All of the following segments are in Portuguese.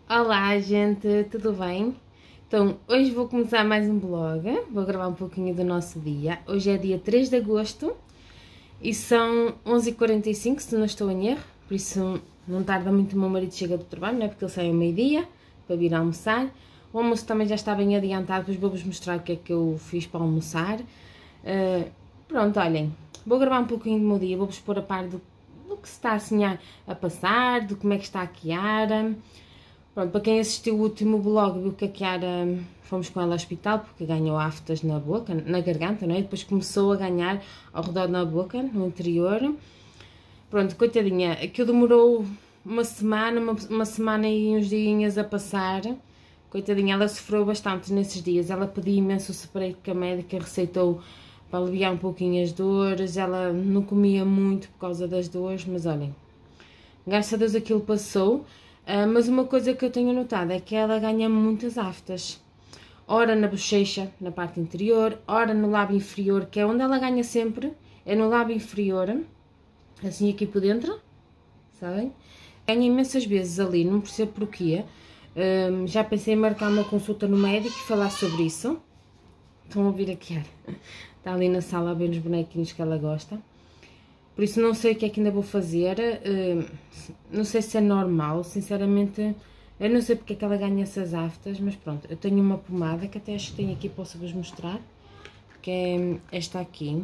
Olá gente, tudo bem? Então, hoje vou começar mais um vlog, vou gravar um pouquinho do nosso dia. Hoje é dia 3 de agosto e são 11h45, se não estou em erro, por isso não tarda muito, o meu marido chega do trabalho, não é? Porque ele sai ao meio-dia para vir almoçar. O almoço também já está bem adiantado, depois vou-vos mostrar o que é que eu fiz para almoçar. Pronto, olhem, vou gravar um pouquinho do meu dia, vou-vos pôr a par do que se está assim a passar, de como é que está a Kiara. Pronto, para quem assistiu o último vlog viu que a Kiara, fomos com ela ao hospital porque ganhou aftas na boca, na garganta, não é? E depois começou a ganhar ao redor na boca, no interior. Pronto, coitadinha, aquilo demorou uma semana e uns dias a passar. Coitadinha, ela sofreu bastante nesses dias, ela pediu imenso o spray que a médica receitou para aliviar um pouquinho as dores, ela não comia muito por causa das dores, mas olhem, graças a Deus aquilo passou. Mas uma coisa que eu tenho notado é que ela ganha muitas aftas, ora na bochecha, na parte interior, ora no lábio inferior, que é onde ela ganha sempre, é no lábio inferior, assim aqui por dentro, sabem? Ganha imensas vezes ali, não percebo porquê. Já pensei em marcar uma consulta no médico e falar sobre isso. Estão a ouvir a Kiara? Está ali na sala a ver os bonequinhos que ela gosta. Por isso não sei o que é que ainda vou fazer, não sei se é normal, sinceramente, eu não sei porque é que ela ganha essas aftas, mas pronto, eu tenho uma pomada que até acho que tenho aqui, posso-vos mostrar, que é esta aqui,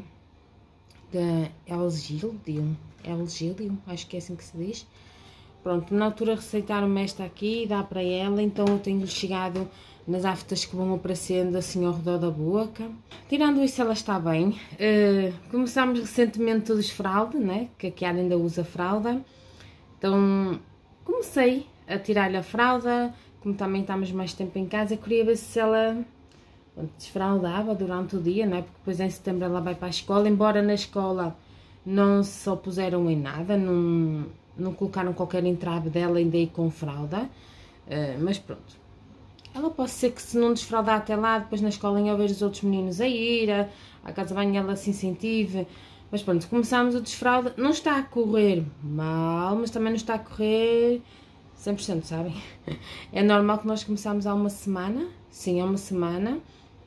da Elgílio, acho que é assim que se diz. Pronto, na altura receitaram-me esta aqui e dá para ela, então eu tenho chegado nas aftas que vão aparecendo assim ao redor da boca. Tirando isso, ela está bem. Começámos recentemente o desfralde, né? Que a Kiara ainda usa fralda. Então comecei a tirar-lhe a fralda, como também estamos mais tempo em casa, eu queria ver se ela desfraldava durante o dia, né? Porque depois em setembro ela vai para a escola, embora na escola não se opuseram em nada, não colocaram qualquer entrave dela ainda aí com fralda, mas pronto. Ela pode ser que se não desfraldar até lá, depois na escola ao ver os outros meninos a ir, à casa de banho ela se incentive. Mas pronto, começámos o desfralda, não está a correr mal, mas também não está a correr 100%, sabem? É normal que nós começámos há uma semana, sim, há uma semana,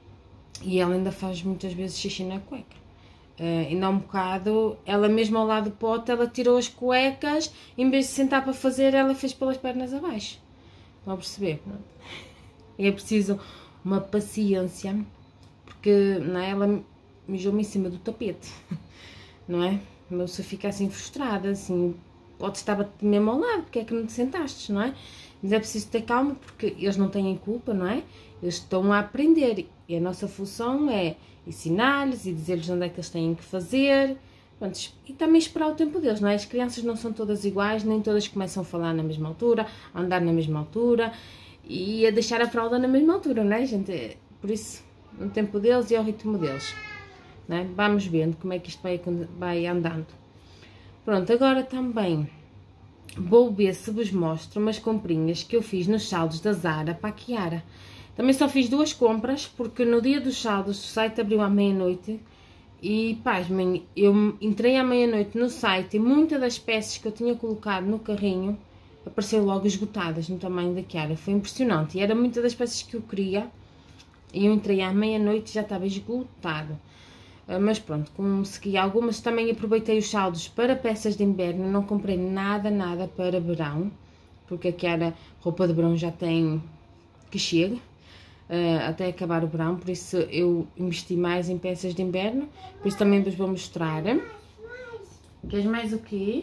e ela ainda faz muitas vezes xixi na cueca. Ainda há um bocado, ela mesmo ao lado do pote, ela tirou as cuecas, em vez de sentar para fazer, ela fez pelas pernas abaixo. Estão a perceber? Pronto. É preciso uma paciência, porque não é? Ela mijou-me em cima do tapete, não é? Mas se fica assim frustrada, assim, pode estar mesmo ao lado, porque é que não te sentaste, não é? Mas é preciso ter calma, porque eles não têm culpa, não é? Eles estão a aprender, e a nossa função é ensinar-lhes e dizer-lhes onde é que eles têm que fazer, pronto, e também esperar o tempo deles, não é? As crianças não são todas iguais, nem todas começam a falar na mesma altura, a andar na mesma altura, e a deixar a fralda na mesma altura, não é, gente? Por isso, no tempo deles e ao ritmo deles, não é? Vamos vendo como é que isto vai andando. Pronto, agora também vou ver se vos mostro umas comprinhas que eu fiz nos saldos da Zara para a Kiara. Também só fiz 2 compras, porque no dia dos saldos o site abriu à meia-noite e, pasmem, eu entrei à meia-noite no site e muitas das peças que eu tinha colocado no carrinho apareceram logo esgotadas no tamanho da Kiara. Foi impressionante. E era muitas das peças que eu queria. E eu entrei à meia-noite e já estava esgotado. Mas pronto, consegui algumas. Também aproveitei os saldos para peças de inverno. Não comprei nada para verão. Porque a Kiara, roupa de verão já tem que chegue. Até acabar o verão. Por isso eu investi mais em peças de inverno. Por isso também vos vou mostrar. Queres mais o quê?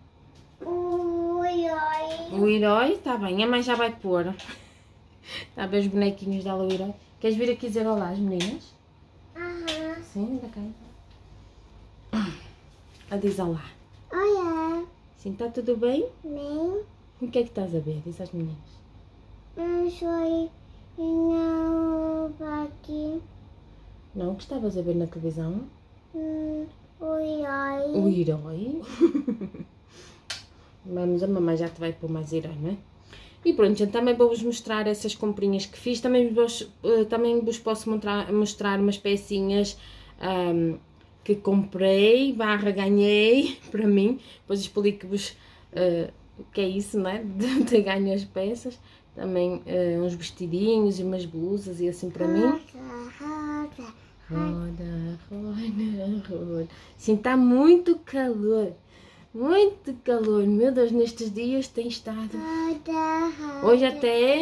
O herói, está bem, a mãe já vai pôr. Está a ver os bonequinhos dela, o herói. Queres vir aqui dizer olá às meninas? Sim, da cá. Diz olá. Olá. Sim, está tudo bem? Bem. O que é que estás a ver? Diz às meninas. Não sou não aqui. Não, o que estavas a ver na televisão? O herói. O herói. Vamos, a mamãe já te vai pôr mais herói, não é? E pronto, gente, também vou-vos mostrar essas comprinhas que fiz. Também vos posso mostrar umas pecinhas que comprei, ganhei para mim. Depois explico-vos o que é isso, não é? De ter ganho as peças. Também uns vestidinhos e umas blusas e assim para mim. Roda. Roda, roda, roda. Sim, está muito calor. Muito calor. Meu Deus, nestes dias tem estado. Hoje até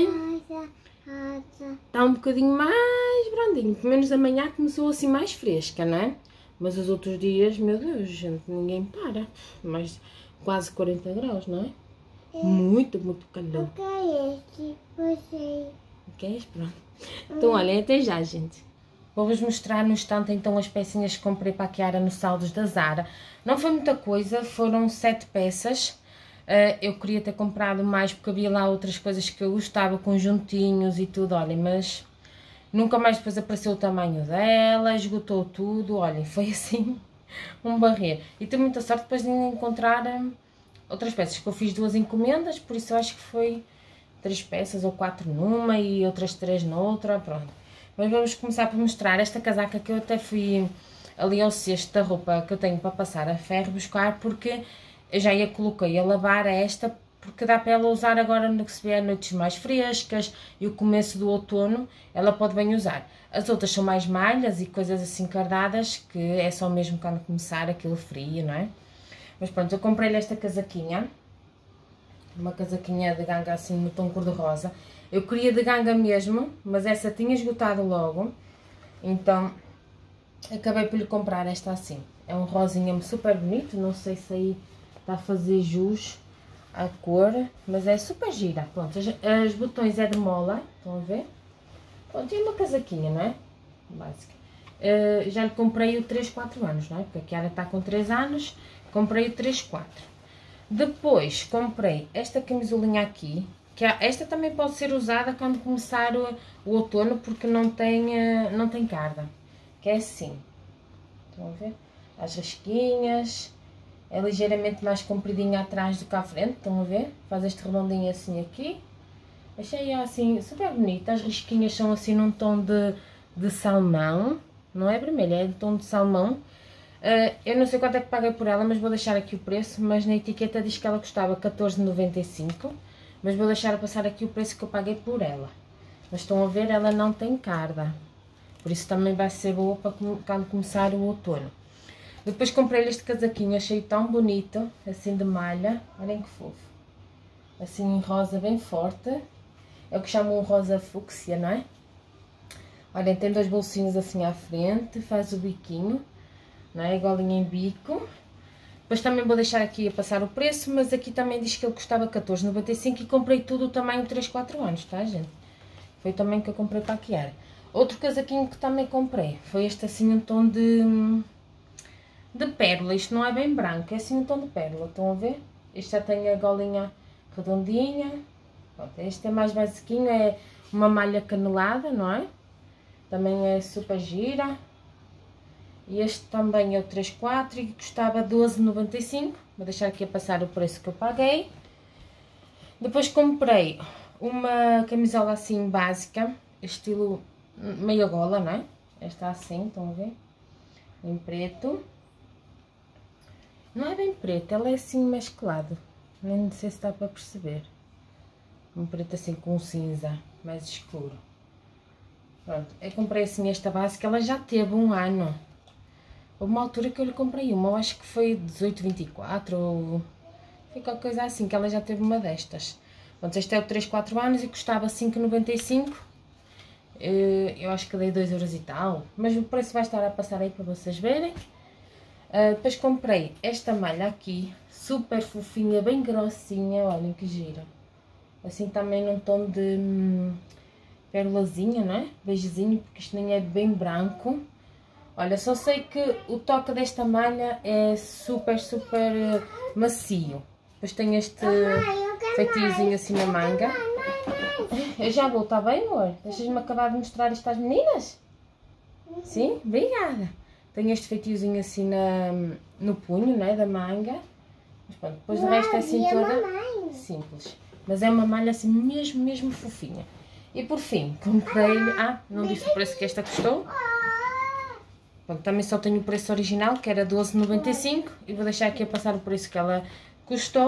está um bocadinho mais brandinho. Pelo menos amanhã começou assim mais fresca, não é? Mas os outros dias, meu Deus, gente, ninguém para. Mais quase 40 graus, não é? Muito, muito calor. O que é esse? Você. Queres? Pronto. Então, olha, até já, gente. Vou-vos mostrar no instante, então, as pecinhas que comprei para a Kiara no saldos da Zara. Não foi muita coisa, foram 7 peças. Eu queria ter comprado mais, porque havia lá outras coisas que eu gostava, conjuntinhos e tudo, olhem, mas nunca mais depois apareceu o tamanho dela, esgotou tudo, olhem, foi assim, um barrer. E tive muita sorte depois de encontrar outras peças, que eu fiz 2 encomendas, por isso eu acho que foi 3 peças ou 4 numa e outras 3 noutra, pronto. Mas vamos começar por mostrar esta casaca que eu até fui ali ao cesto da roupa que eu tenho para passar a ferro buscar, porque eu já a coloquei a lavar esta, porque dá para ela usar agora no que se vier noites mais frescas e o começo do outono, ela pode bem usar. As outras são mais malhas e coisas assim cardadas, que é só mesmo quando começar aquele frio, não é? Mas pronto, eu comprei-lhe esta casaquinha, uma casaquinha de ganga assim no tom cor-de-rosa. Eu queria de ganga mesmo, mas essa tinha esgotado logo, então acabei por lhe comprar esta assim. É um rosinha super bonito, não sei se aí está a fazer jus à cor, mas é super gira. Pronto, os botões é de mola, estão a ver? Pronto, e uma casaquinha, não é? Básica. Já lhe comprei o 3, 4 anos, não é? Porque a Kiara está com 3 anos, comprei o 3, 4. Depois comprei esta camisolinha aqui, que esta também pode ser usada quando começar o outono, porque não tem carda, que é assim, estão a ver? As rasquinhas, é ligeiramente mais compridinha atrás do que à frente, estão a ver? Faz este redondinho assim aqui, achei assim super bonita, as risquinhas são assim num tom de salmão, não é vermelho, é de tom de salmão. Eu não sei quanto é que paguei por ela, mas vou deixar aqui o preço, mas na etiqueta diz que ela custava 14,95, mas vou deixar a passar aqui o preço que eu paguei por ela. Mas estão a ver, ela não tem carda, por isso também vai ser boa para quando começar o outono. Depois comprei este casaquinho, achei tão bonito, assim de malha, olhem que fofo. Assim em rosa bem forte, é o que chamam um rosa fúcsia, não é? Olhem, tem 2 bolsinhos assim à frente, faz o biquinho, não é? Golinha em bico. Depois também vou deixar aqui a passar o preço, mas aqui também diz que ele custava 14,95 e comprei tudo o tamanho 3, 4 anos, tá, gente? Foi o tamanho que eu comprei para a Kiara. Outro casaquinho que também comprei foi este assim um tom de pérola. Isto não é bem branco, é assim um tom de pérola, estão a ver? Este já tem a golinha redondinha. Pronto, este é mais basiquinho, é uma malha canelada, não é? Também é super gira. E este também é o 3/4 e custava 12,95. Vou deixar aqui a passar o preço que eu paguei. Depois comprei uma camisola assim básica, estilo meia gola, não é? Esta assim, estão a ver? Em preto. Não é bem preto, ela é assim mesclado. Nem sei se dá para perceber. Um preto assim com cinza, mais escuro. Pronto, eu comprei assim esta básica, ela já teve um ano. Houve uma altura que eu lhe comprei uma, eu acho que foi 18,24 ou... foi qualquer coisa assim, que ela já teve uma destas. Pronto, este é o 3, 4 anos e custava 5,95. Eu acho que dei 2 euros e tal, mas o preço vai estar a passar aí para vocês verem. Depois comprei esta malha aqui, super fofinha, bem grossinha, olhem que gira. Assim também num tom de perolazinha, não é? Beijezinho, porque isto nem é bem branco. Olha, só sei que o toque desta malha é super, super macio. Depois tem este feitiozinho assim na manga. Eu já vou, está bem, amor? Deixas-me acabar de mostrar isto às meninas? Sim? Obrigada. Tem este feitiozinho assim no punho, né, da manga. Mas pronto, depois o resto é assim toda simples. Mas é uma malha assim mesmo, mesmo fofinha. E por fim, comprei-lhe... não disse o preço que esta custou. Pronto, também só tenho o preço original, que era 12,95. E vou deixar aqui a passar o preço que ela custou.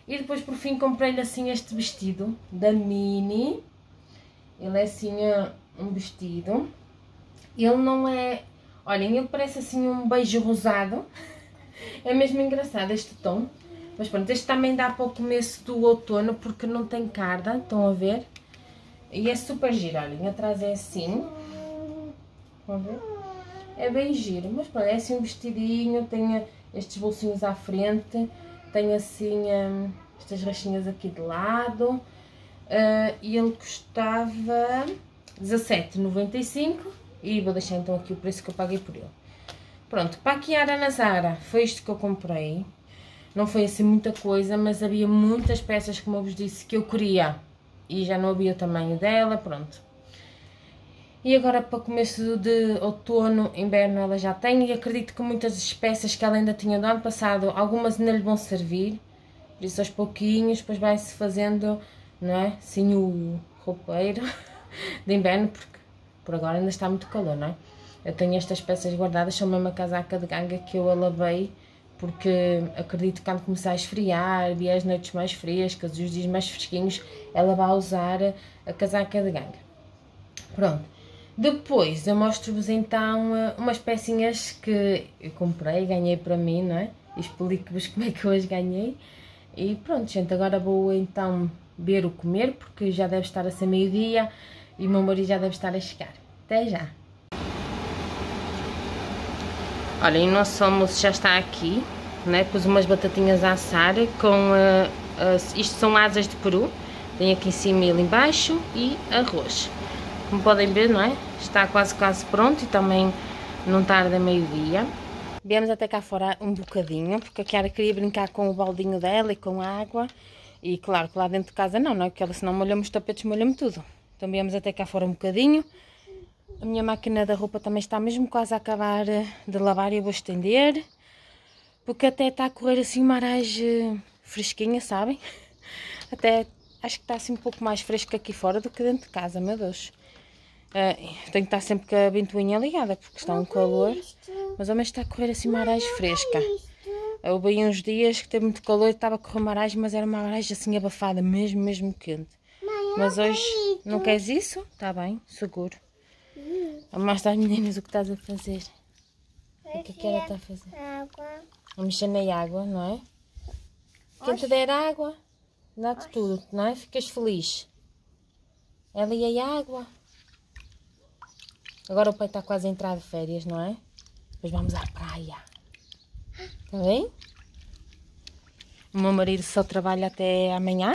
E depois por fim comprei-lhe assim este vestido da Mini. Ele é assim um vestido. Ele não é... Olhem, ele parece assim um beijo rosado. É mesmo engraçado este tom. Mas pronto, este também dá para o começo do outono porque não tem carda, estão a ver? E é super giro, olhem, atrás é assim. Vão ver? É bem giro, mas pronto, é assim um vestidinho, tem estes bolsinhos à frente, tem assim estas rachinhas aqui de lado. E ele custava 17,95 e vou deixar então aqui o preço que eu paguei por ele. Pronto, para a Chiara na Zara foi isto que eu comprei. Não foi assim muita coisa, mas havia muitas peças, como eu vos disse, que eu queria. E já não havia o tamanho dela, pronto. E agora para começo de outono, inverno ela já tem. E acredito que muitas peças que ela ainda tinha do ano passado, algumas ainda lhe vão servir. Por isso aos pouquinhos, depois vai-se fazendo, não é? Sim, o roupeiro de inverno, porque por agora ainda está muito calor, não é? Eu tenho estas peças guardadas, são mesmo a casaca de ganga que eu a lavei. Porque acredito que quando começar a esfriar, e as noites mais frescas, os dias mais fresquinhos, ela vai usar a casaca de ganga. Pronto. Depois eu mostro-vos então umas pecinhas que eu comprei, ganhei para mim, não é? E explico-vos como é que eu as ganhei. E pronto, gente, agora vou então ver o comer, porque já deve estar a ser meio-dia e o meu marido já deve estar a chegar. Até já! Olhem, o nosso almoço já está aqui, né? Pus umas batatinhas a assar com, isto são asas de peru, tem aqui em cima e ali embaixo e arroz. Como podem ver, não é? Está quase pronto e também não tarda meio-dia. Viemos até cá fora um bocadinho, porque a Chiara queria brincar com o baldinho dela e com a água. E claro que lá dentro de casa não é? Porque ela senão molhamos os tapetes, molhamos tudo. Então viemos até cá fora um bocadinho. A minha máquina da roupa também está mesmo quase a acabar de lavar e eu vou estender. Porque até está a correr assim uma aragem fresquinha, sabem? Até acho que está assim um pouco mais fresco aqui fora do que dentro de casa, meu Deus. Tenho que estar sempre com a ventoinha ligada porque está um calor. Mas ao menos está a correr assim uma aragem fresca. Houve aí uns dias que teve muito calor e estava a correr uma aragem, mas era uma aragem assim abafada, mesmo quente. Mas hoje não queres isso? Está bem, seguro. Mostra às meninas o que estás a fazer. O que ela está a fazer? Água. A mexer na água, não é? Quem te der água, dá-te tudo, não é? Ficas feliz. Ela e a água. Agora o pai está quase a entrar de férias, não é? Depois vamos à praia. Está bem? O meu marido só trabalha até amanhã.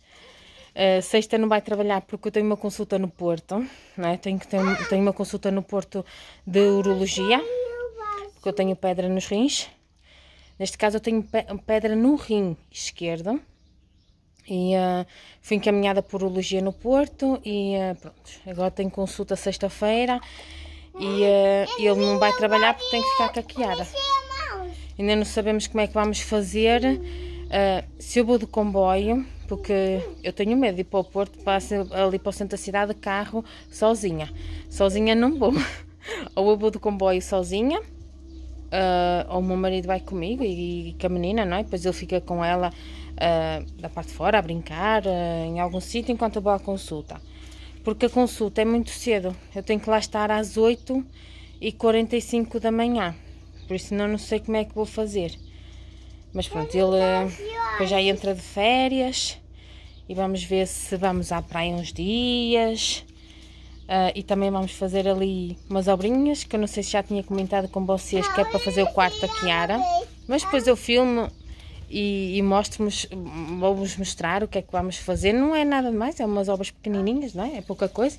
Sexta não vai trabalhar porque eu tenho uma consulta no Porto, não é? Tenho uma consulta no Porto de urologia, porque eu tenho pedra nos rins. Neste caso eu tenho pedra no rim esquerdo e fui encaminhada por urologia no Porto e pronto, agora tenho consulta sexta-feira e ele não vai trabalhar porque tem que ficar com a Chiara. Ainda não sabemos como é que vamos fazer, se eu vou de comboio, porque eu tenho medo de ir para o Porto, ali para o centro da cidade, de carro, sozinha. Sozinha não vou. Ou eu vou de comboio sozinha, ou o meu marido vai comigo e com a menina, não é? Depois ele fica com ela da parte de fora a brincar, em algum sítio, enquanto eu vou à consulta. Porque a consulta é muito cedo. Eu tenho que lá estar às 8h45 da manhã. Por isso não sei como é que vou fazer. Mas pronto, ele depois já entra de férias e vamos ver se vamos à praia uns dias. E também vamos fazer ali umas obrinhas, que eu não sei se já tinha comentado com vocês, que é para fazer o quarto da Chiara. Mas depois eu filmo e mostro-vos, vou-vos mostrar o que é que vamos fazer. Não é nada demais, é umas obras pequenininhas, não é? É pouca coisa.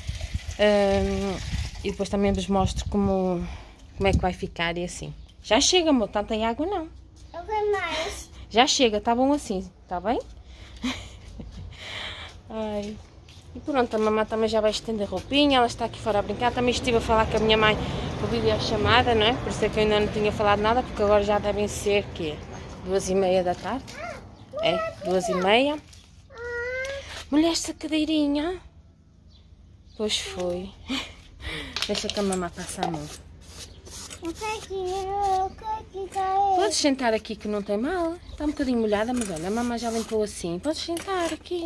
E depois também vos mostro como é que vai ficar e assim. Já chega, amor, tanta água não. Mais. Já chega, tá bom assim, tá bem? Ai. E pronto, a mamãe também já vai estender a roupinha, ela está aqui fora a brincar. Também estive a falar com a minha mãe por videochamada, não é? Por isso é que eu ainda não tinha falado nada, porque agora já devem ser, que 2h30 da tarde. É, 2h30. Mulher, esta cadeirinha. Pois foi. Deixa que a mamãe passe a mão. Podes sentar aqui que não tem mal. Está um bocadinho molhada, mas olha, a mamãe já limpou assim. Podes sentar aqui.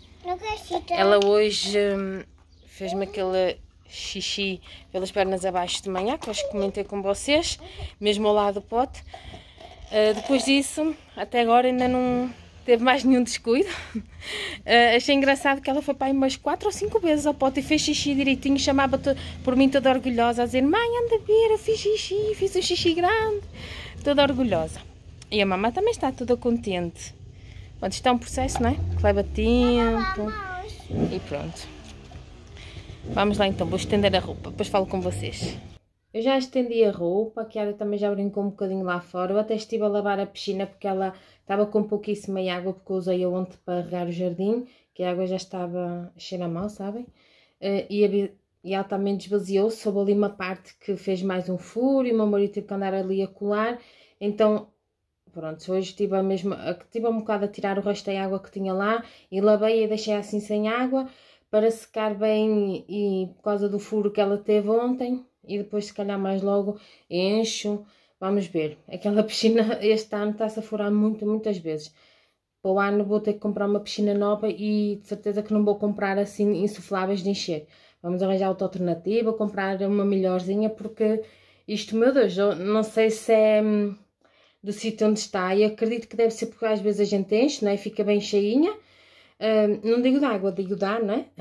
Ela hoje fez-me aquele xixi pelas pernas abaixo de manhã, que eu acho que comentei com vocês, mesmo ao lado do pote. Depois disso, até agora ainda não teve mais nenhum descuido. Achei engraçado que ela foi para aí umas 4 ou 5 vezes ao pote e fez xixi direitinho, chamava por mim toda orgulhosa, a dizer: mãe, anda a ver, eu fiz xixi, fiz um xixi grande, toda orgulhosa. E a mamãe também está toda contente. Pronto, isto é um processo, não é? Que leva tempo. E pronto. Vamos lá então, vou estender a roupa, depois falo com vocês. Eu já estendi a roupa, a Kiara também já brincou um bocadinho lá fora. Eu até estive a lavar a piscina porque ela estava com pouquíssima água, porque eu usei-a ontem para regar o jardim, que a água já estava a cheirar mal, sabem? E ela também desvaziou-se, soube ali uma parte que fez mais um furo e o meu marido teve que andar ali a colar. Então, pronto, hoje estive um bocado a tirar o resto da água que tinha lá e lavei e deixei assim sem água para secar bem e por causa do furo que ela teve ontem. E depois, se calhar, mais logo encho. Vamos ver. Aquela piscina este ano está-se a furar muitas vezes. Para o ano vou ter que comprar uma piscina nova e de certeza que não vou comprar assim insufláveis de encher. Vamos arranjar outra alternativa, comprar uma melhorzinha, porque isto, meu Deus, eu não sei se é do sítio onde está. E acredito que deve ser porque às vezes a gente enche, não é? Fica bem cheinha. Não digo de água, digo de ar, não é?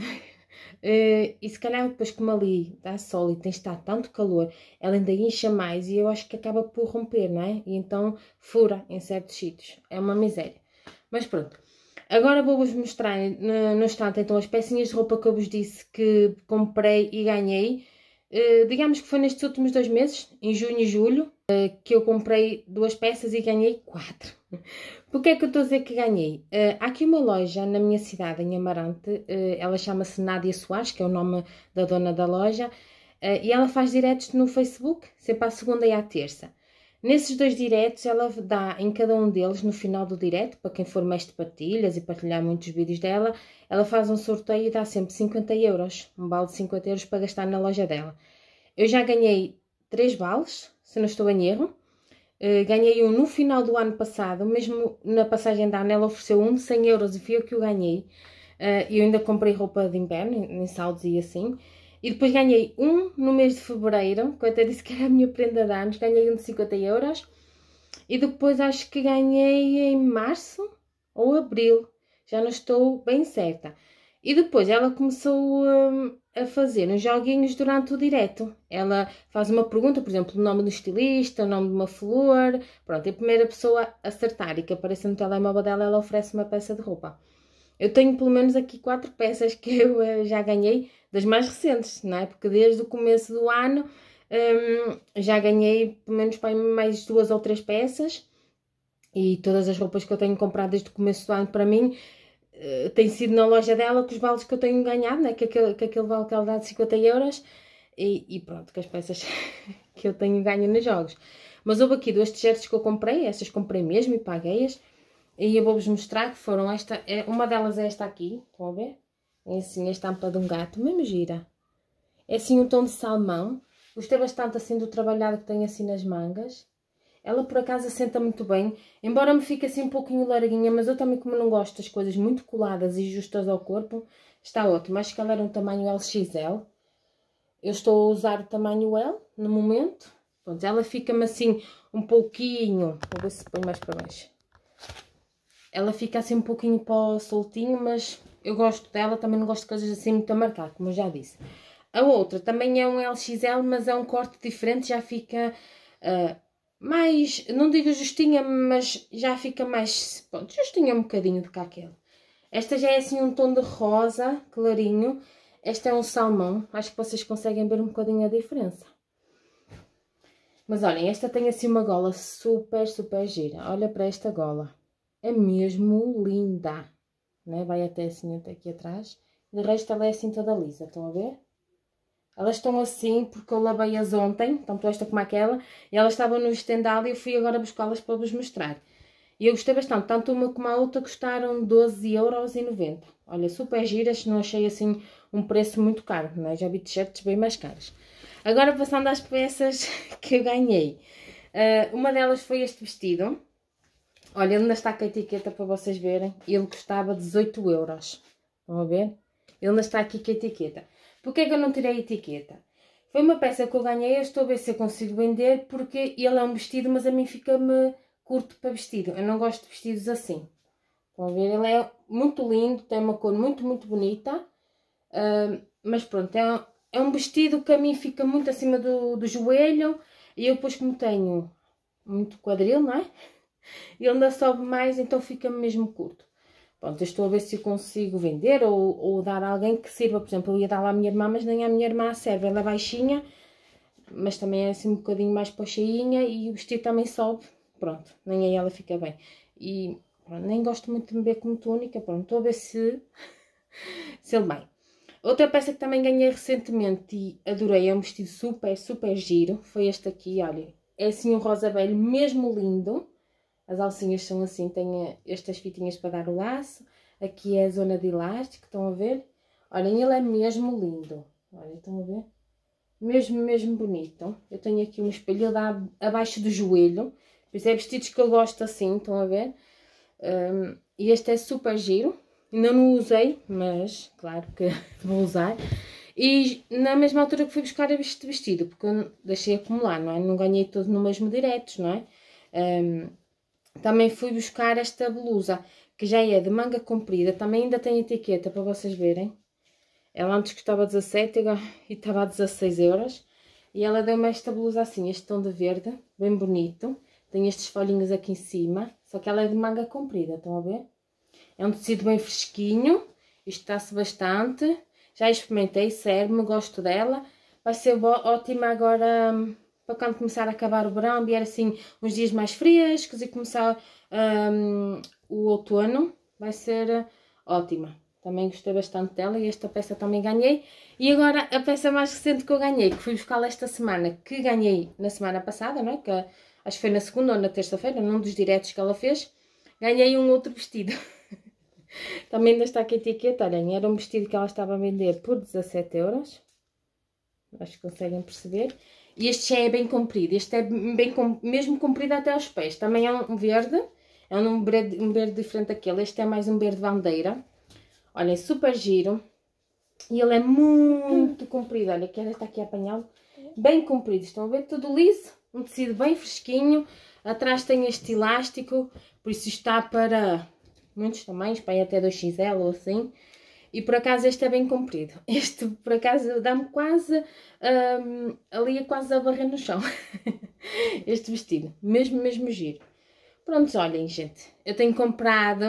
E se calhar depois, como ali dá sol e tem estado tanto calor, ela ainda incha mais e eu acho que acaba por romper, não é? E então fura em certos sítios. É uma miséria. Mas pronto. Agora vou-vos mostrar no instante então as pecinhas de roupa que eu vos disse que comprei e ganhei. Digamos que foi nestes últimos 2 meses, em junho e julho, que eu comprei 2 peças e ganhei 4. Porquê é que eu estou a dizer que ganhei? Há aqui uma loja na minha cidade, em Amarante, ela chama-se Nádia Soares, que é o nome da dona da loja, e ela faz diretos no Facebook, sempre à segunda e à terça. Nesses 2 diretos, ela dá em cada um deles, no final do direto, para quem for mestre de partilhas e partilhar muitos vídeos dela, ela faz um sorteio e dá sempre 50 euros, um vale de 50 euros para gastar na loja dela. Eu já ganhei 3 vales, se não estou em erro. Ganhei um no final do ano passado, mesmo na passagem da ano ela ofereceu um de 100 euros e fui eu que o ganhei. E eu ainda comprei roupa de inverno, em saldos e assim. E depois ganhei um no mês de fevereiro, que eu até disse que era a minha prenda de anos, ganhei um de 50 euros. E depois acho que ganhei em março ou abril, já não estou bem certa. E depois ela começou a fazer uns joguinhos durante o direto. Ela faz uma pergunta, por exemplo, o nome do estilista, o nome de uma flor. Pronto, e a primeira pessoa a acertar e que apareça no telemóvel dela, ela oferece uma peça de roupa. Eu tenho pelo menos aqui 4 peças que eu já ganhei, das mais recentes, não é? Porque desde o começo do ano já ganhei pelo menos mais 2 ou 3 peças. E todas as roupas que eu tenho comprado desde o começo do ano para mim tem sido na loja dela, com os vales que eu tenho ganhado, né? que aquele vale que ela dá de 50 euros. E pronto, com as peças que eu tenho ganho nos jogos. Mas houve aqui 2 t-shirts que eu comprei, essas comprei mesmo e paguei-as. E eu vou-vos mostrar que foram uma delas é esta aqui, estão a ver? É assim a estampa de um gato, mesmo gira. É assim um tom de salmão. Gostei bastante assim do trabalhado que tem assim nas mangas. Ela por acaso assenta muito bem, embora me fique assim um pouquinho larguinha, mas eu também, como não gosto das coisas muito coladas e justas ao corpo, está ótimo. Acho que ela era um tamanho LXL. Eu estou a usar o tamanho L no momento. Pronto, ela fica-me assim um pouquinho, vou ver se põe mais para baixo. Ela fica assim um pouquinho para soltinho, mas eu gosto dela, também não gosto de coisas assim muito a marcar, como eu já disse. A outra também é um LXL, mas é um corte diferente, já fica mais, não digo justinha, mas já fica mais, pronto, justinha um bocadinho do que aquele. Esta já é assim um tom de rosa, clarinho. Esta é um salmão, acho que vocês conseguem ver um bocadinho a diferença. Mas olhem, esta tem assim uma gola super gira. Olha para esta gola. É mesmo linda, né? Vai até assim, até aqui atrás. De resto ela é assim toda lisa, estão a ver? Elas estão assim porque eu lavei-as ontem, tanto esta como aquela, e elas estavam no estendal e eu fui agora buscá-las para vos mostrar. E eu gostei bastante, tanto uma como a outra custaram 12,90 €. Olha, super giras, não achei assim um preço muito caro, não é? Já vi t-shirts bem mais caros. Agora passando às peças que eu ganhei. Uma delas foi este vestido. Olha, ele ainda está com a etiqueta para vocês verem. Ele custava 18 euros. Estão a ver? Ele ainda está aqui com a etiqueta. Porquê é que eu não tirei a etiqueta? Foi uma peça que eu ganhei, eu estou a ver se eu consigo vender, porque ele é um vestido, mas a mim fica-me curto para vestido. Eu não gosto de vestidos assim. Estão a ver? Ele é muito lindo, tem uma cor muito, muito bonita. Mas pronto, é um vestido que a mim fica muito acima do joelho. E eu depois, como tenho muito quadril, não é? Ele ainda sobe mais, então fica-me mesmo curto. Pronto, eu estou a ver se eu consigo vender ou dar a alguém que sirva. Por exemplo, eu ia dar lá à minha irmã, mas nem a minha irmã serve. Ela é baixinha, mas também é assim um bocadinho mais pocheinha e o vestido também sobe. Pronto, nem aí ela fica bem. E pronto, nem gosto muito de me ver como túnica. Pronto, estou a ver se ele vai. Outra peça que também ganhei recentemente e adorei, é um vestido super, super giro. Foi este aqui, olha. É assim um rosa velho, mesmo lindo. As alcinhas são assim, tem estas fitinhas para dar o laço. Aqui é a zona de elástico, estão a ver? Olhem, ele é mesmo lindo. Olha, estão a ver? Mesmo, mesmo bonito. Eu tenho aqui um espelho, ele dá abaixo do joelho. Por isso é vestidos que eu gosto assim, estão a ver? E este é super giro. Ainda não usei, mas claro que vou usar. E na mesma altura que fui buscar este vestido, porque eu deixei acumular, não é? Não ganhei todo no mesmo diretos, não é? Também fui buscar esta blusa, que já é de manga comprida. Também ainda tem etiqueta para vocês verem. Ela antes custava 17 e estava a 16 euros. E ela deu-me esta blusa assim, este tom de verde, bem bonito. Tem estes folhinhos aqui em cima, só que ela é de manga comprida, estão a ver? É um tecido bem fresquinho, isto está-se bastante. Já experimentei, serve-me, gosto dela. Vai ser ótima agora para quando começar a acabar o verão, vier assim uns dias mais frescos e começar o outono. Vai ser ótima. Também gostei bastante dela e esta peça também ganhei. E agora a peça mais recente que eu ganhei, que fui buscá-la esta semana, que ganhei na semana passada, não é? Que acho que foi na segunda ou na terça-feira, num dos diretos que ela fez, ganhei um outro vestido. Também ainda está aqui a etiqueta, olhem, era um vestido que ela estava a vender por 17 euros. Acho que conseguem perceber. E este já é bem comprido, este é bem mesmo comprido até aos pés. Também é um verde, é um verde diferente daquele. Este é mais um verde bandeira. Olhem, super giro. E ele é muito comprido, olha, que está aqui a apanhá-lo. Bem comprido, estão a ver? Tudo liso, um tecido bem fresquinho. Atrás tem este elástico, por isso está para muitos tamanhos, para ir até 2XL ou assim. E por acaso este é bem comprido. Este por acaso dá-me quase, ali é quase a barrer no chão. Este vestido, mesmo giro. Pronto, olhem gente, eu tenho comprado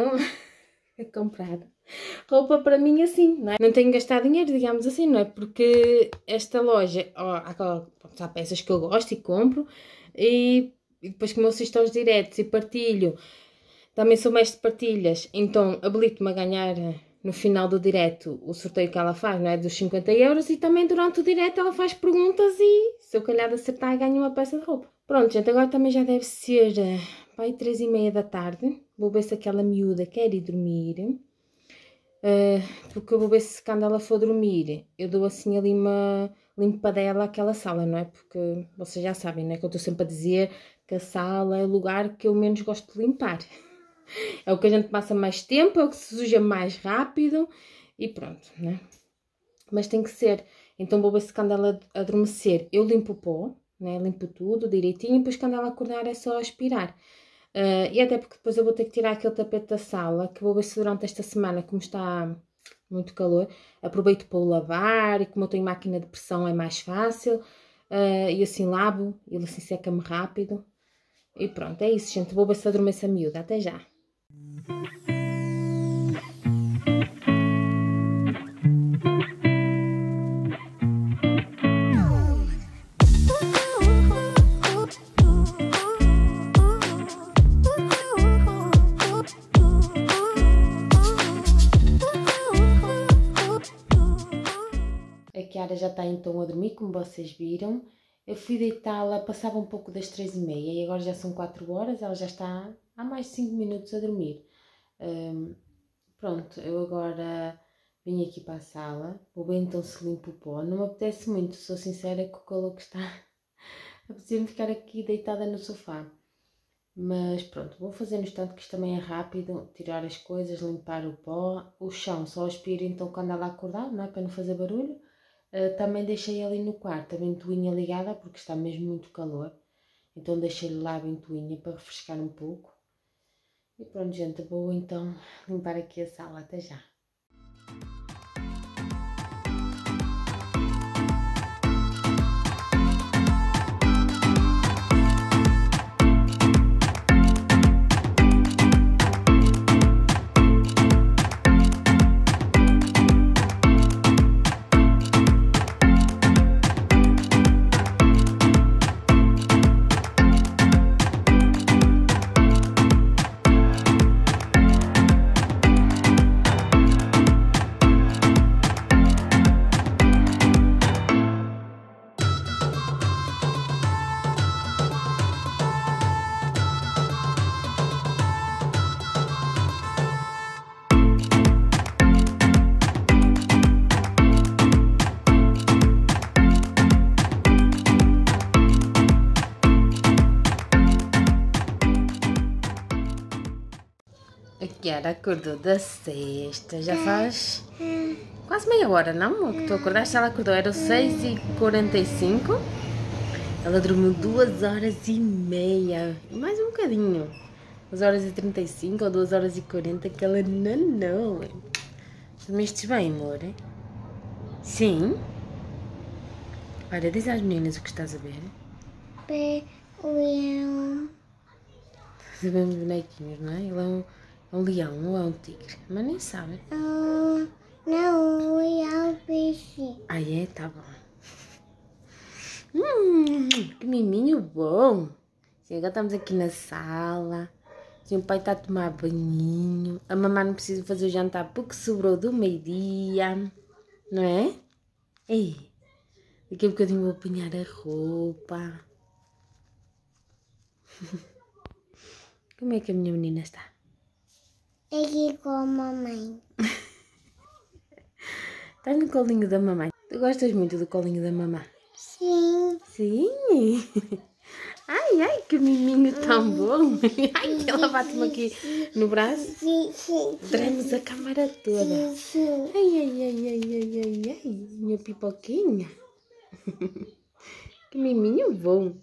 roupa para mim assim, não é? Não tenho gastado dinheiro, digamos assim, não é? Porque esta loja, há peças que eu gosto e compro, e depois como eu assisto aos diretos e partilho, também sou mestre de partilhas, então habilito-me a ganhar no final do direto o sorteio que ela faz, não é? Dos 50 euros, e também durante o direto ela faz perguntas e se eu calhar de acertar ganho uma peça de roupa. Pronto, gente, agora também já deve ser para aí 3h30 da tarde. Vou ver se aquela miúda quer ir dormir. Porque eu vou ver se quando ela for dormir, eu dou assim ali uma limpadela àquela sala, não é? Porque vocês já sabem, não é? Que eu estou sempre a dizer que a sala é o lugar que eu menos gosto de limpar. É o que a gente passa mais tempo, é o que se suja mais rápido e pronto, né? Mas tem que ser. Então vou ver se quando ela adormecer eu limpo o pó, né? Limpo tudo direitinho, e depois quando ela acordar é só aspirar. E até porque depois eu vou ter que tirar aquele tapete da sala, que vou ver se durante esta semana, como está muito calor, aproveito para o lavar, e como eu tenho máquina de pressão é mais fácil, e assim lavo, ele assim seca-me rápido. E pronto, é isso, gente. Vou ver se adormeço a miúda. Até já. A Chiara já está então a dormir, como vocês viram. Eu fui deitá-la, passava um pouco das 3h30 e agora já são 4 horas, ela já está há mais de 5 minutos a dormir. Pronto, eu agora Vim aqui para a sala, vou bem então se limpo o pó. Não me apetece muito, sou sincera, com o calor que está. Apetece-me ficar aqui deitada no sofá. Mas pronto, vou fazer no instante que isto também é rápido. Tirar as coisas, limpar o pó. O chão só aspiro então quando ela acordar, não é? Para não fazer barulho. Também deixei ali no quarto a ventoinha ligada porque está mesmo muito calor. Então deixei-lhe lá a ventoinha para refrescar um pouco. E pronto, gente, vou então limpar aqui a sala. Até já. A Kiara acordou da sexta, já faz quase meia hora, não? Que tu acordaste, ela acordou, eram 6h45, ela dormiu 2h30, mais um bocadinho, 2h35 ou 2h40, que ela não. Dormiste bem, amor? Sim? Olha, diz às meninas o que estás a ver. Sabemos bonequinhos, não é? Ele é um leão ou é um tigre? Mas nem sabe. Não, é um peixe. Ah, é? Tá bom. Que miminho bom. Sim, agora estamos aqui na sala. Sim, o pai está a tomar banhinho. A mamãe não precisa fazer o jantar porque sobrou do meio-dia. Não é? Ei, daqui a bocadinho vou apanhar a roupa. Como é que a minha menina está? Aqui com a mamãe. Estás no colinho da mamãe. Tu gostas muito do colinho da mamãe? Sim. Sim? Ai, que miminho tão bom. Ai, que ela bate-me aqui no braço. Sim. Tremos a câmara toda. Sim. Ai, minha pipoquinha. Que miminho bom.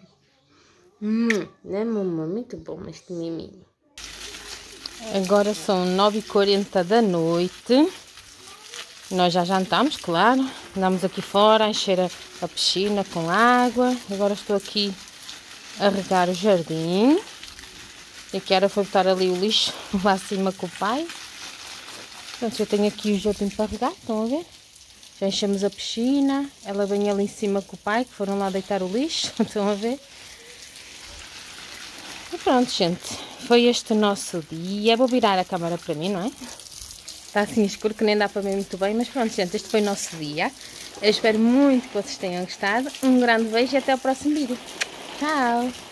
Né, mamãe? Muito bom este miminho. Agora são 9h40 da noite. Nós já jantamos, claro. Andamos aqui fora a encher a piscina com água. Agora estou aqui a regar o jardim. E a Kiara foi botar ali o lixo lá acima com o pai. Pronto, eu tenho aqui o jardim para regar, estão a ver? Já enchemos a piscina. Ela vem ali em cima com o pai, que foram lá deitar o lixo, estão a ver? E pronto, gente, foi este o nosso dia. Vou virar a câmera para mim, não é? Está assim escuro que nem dá para ver muito bem, mas pronto, gente, este foi o nosso dia. Eu espero muito que vocês tenham gostado. Um grande beijo e até o próximo vídeo. Tchau!